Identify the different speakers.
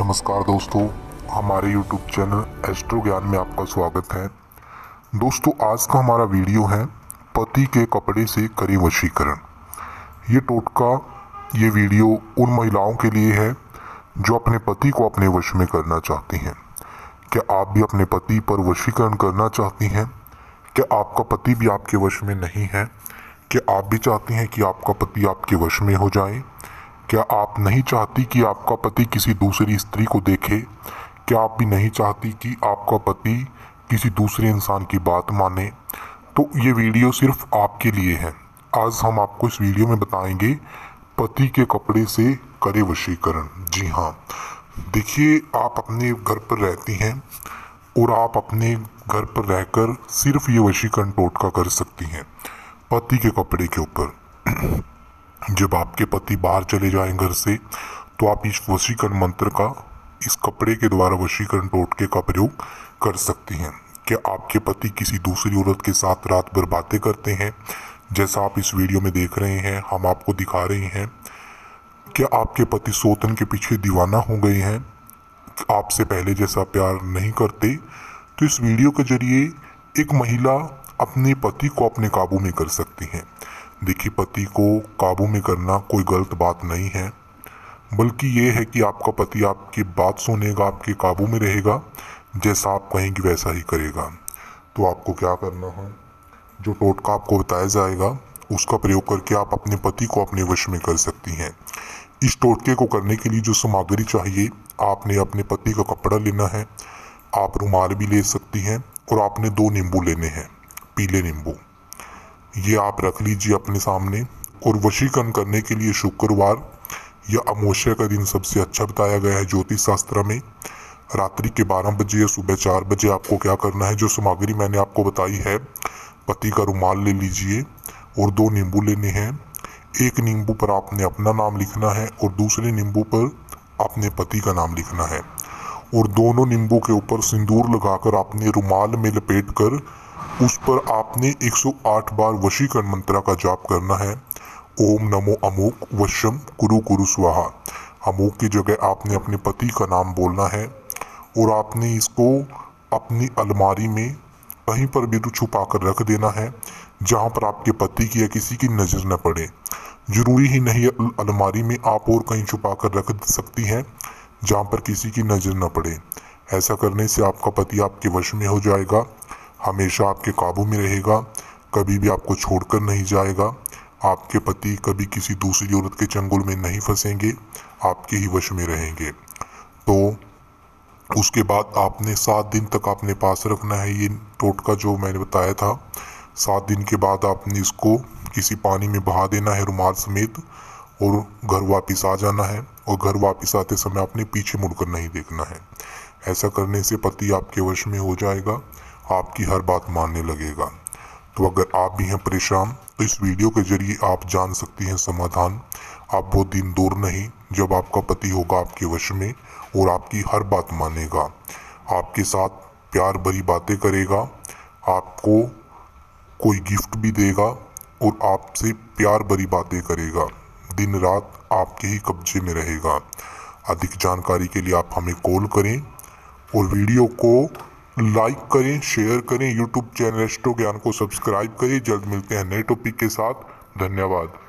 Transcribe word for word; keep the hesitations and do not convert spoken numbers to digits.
Speaker 1: नमस्कार दोस्तों, हमारे यूट्यूब चैनल एस्ट्रो ज्ञान में आपका स्वागत है। दोस्तों, आज का हमारा वीडियो है पति के कपड़े से करें वशीकरण। ये टोटका ये वीडियो उन महिलाओं के लिए है जो अपने पति को अपने वश में करना चाहती हैं। क्या आप भी अपने पति पर वशीकरण करना चाहती हैं? क्या आपका पति भी आपके वश में नहीं है? क्या आप भी चाहती हैं कि आपका पति आपके वश में हो जाए? क्या आप नहीं चाहती कि आपका पति किसी दूसरी स्त्री को देखे? क्या आप भी नहीं चाहती कि आपका पति किसी दूसरे इंसान की बात माने? तो ये वीडियो सिर्फ आपके लिए है। आज हम आपको इस वीडियो में बताएंगे पति के कपड़े से करे वशीकरण। जी हाँ, देखिए, आप अपने घर पर रहती हैं और आप अपने घर पर रहकर सिर्फ ये वशीकरण टोटका कर सकती हैं पति के कपड़े के ऊपर। जब आपके पति बाहर चले जाएं घर से, तो आप इस वशीकरण मंत्र का इस कपड़े के द्वारा वशीकरण टोटके का प्रयोग कर सकती हैं। क्या आपके पति किसी दूसरी औरत के साथ रात भर बातें करते हैं, जैसा आप इस वीडियो में देख रहे हैं, हम आपको दिखा रहे हैं? क्या आपके पति सौतन के पीछे दीवाना हो गए हैं, आपसे पहले जैसा प्यार नहीं करते? तो इस वीडियो के जरिए एक महिला अपने पति को अपने काबू में कर सकती है। देखिए, पति को काबू में करना कोई गलत बात नहीं है, बल्कि ये है कि आपका पति आपकी बात सुनेगा, आपके काबू में रहेगा, जैसा आप कहेंगे वैसा ही करेगा। तो आपको क्या करना है, जो टोटका आपको बताया जाएगा उसका प्रयोग करके आप अपने पति को अपने वश में कर सकती हैं। इस टोटके को करने के लिए जो सामग्री चाहिए, आपने अपने पति का कपड़ा लेना है, आप रुमाल भी ले सकती हैं, और आपने दो नींबू लेने हैं, पीले नींबू। ये आप रख लीजिए अपने सामने। और वशीकरण करने के लिए शुक्रवार या अमावस्या का दिन सबसे अच्छा बताया गया है ज्योतिष शास्त्र में। रात्रि के बारह बजे या सुबह चार बजे आपको क्या करना है, जो सामग्री मैंने आपको बताई है, पति का रुमाल ले लीजिए और दो नींबू लेने हैं। एक नींबू पर आपने अपना नाम लिखना है और दूसरे नींबू पर अपने पति का नाम लिखना है। और दोनों नींबू के ऊपर सिंदूर लगाकर आपने रुमाल में लपेट कर उस पर आपने एक सौ आठ बार वशीकरण मंत्र का जाप करना है। ओम नमो अमोक वशम कुरु कुरु स्वाहा। अमोक की जगह आपने अपने पति का नाम बोलना है और आपने इसको अपनी अलमारी में कहीं पर भी छुपा कर रख देना है, जहां पर आपके पति की या किसी की नज़र न पड़े। जरूरी ही नहीं अलमारी में, आप और कहीं छुपा कर रख सकती हैं जहां पर किसी की नज़र न पड़े। ऐसा करने से आपका पति आपके वश में हो जाएगा, हमेशा आपके काबू में रहेगा, कभी भी आपको छोड़कर नहीं जाएगा। आपके पति कभी किसी दूसरी औरत के चंगुल में नहीं फंसेंगे, आपके ही वश में रहेंगे। तो उसके बाद आपने सात दिन तक अपने पास रखना है ये टोटका जो मैंने बताया था। सात दिन के बाद आपने इसको किसी पानी में बहा देना है रुमाल समेत, और घर वापस आ जाना है। और घर वापस आते समय आपने पीछे मुड़कर नहीं देखना है। ऐसा करने से पति आपके वश में हो जाएगा, आपकी हर बात मानने लगेगा। तो अगर आप भी हैं परेशान, तो इस वीडियो के जरिए आप जान सकती हैं समाधान। आप बहुत दिन दूर नहीं, जब आपका पति होगा आपके वश में और आपकी हर बात मानेगा, आपके साथ प्यार भरी बातें करेगा, आपको कोई गिफ्ट भी देगा और आपसे प्यार भरी बातें करेगा, दिन रात आपके ही कब्जे में रहेगा। अधिक जानकारी के लिए आप हमें कॉल करें और वीडियो को लाइक करें, शेयर करें। यूट्यूब चैनल एस्ट्रो ज्ञान को सब्सक्राइब करें। जल्द मिलते हैं नए टॉपिक के साथ। धन्यवाद।